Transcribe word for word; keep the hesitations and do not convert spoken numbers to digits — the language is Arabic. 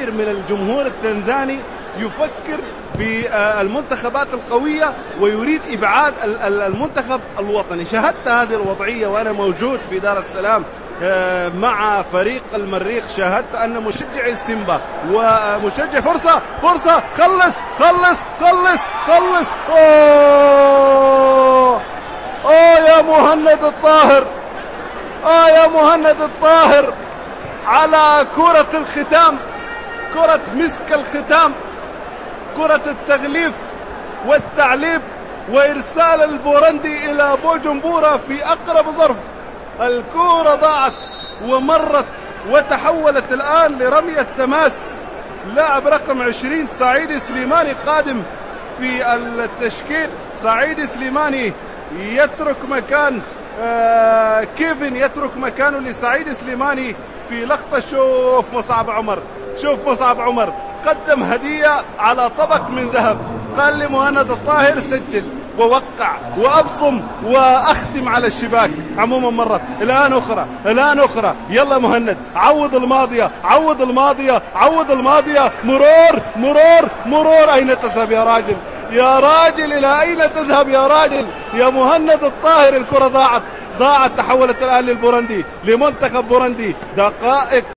كثير من الجمهور التنزاني يفكر بالمنتخبات القوية ويريد إبعاد المنتخب الوطني. شاهدت هذه الوضعية وأنا موجود في دار السلام مع فريق المريخ. شاهدت أن مشجعي السيمبا ومشجع فرصة فرصة خلص خلص خلص خلص أوه أوه يا مهند الطاهر، آه يا مهند الطاهر على كرة الختام، كرة مسك الختام، كرة التغليف والتعليب وإرسال البورندي إلى بوجمبورة في أقرب ظرف. الكرة ضاعت ومرت وتحولت الآن لرمية تماس. لاعب رقم عشرين سعيد سليماني قادم في التشكيل. سعيد سليماني يترك مكان آه كيفن، يترك مكانه لسعيد سليماني في لقطة. شوف مصعب عمر، شوف مصعب عمر قدم هدية على طبق من ذهب، قال لمهند الطاهر سجل ووقع وأبصم وأختم على الشباك. عموما مرت الآن أخرى، الآن أخرى. يلا مهند عوض الماضية، عوض الماضية، عوض الماضية. مرور مرور مرور. أين تذهب يا راجل؟ يا راجل إلى أين تذهب يا راجل؟ يا مهند الطاهر الكرة ضاعت ضاعت تحولت الآن للبورندي، لمنتخب بورندي. دقائق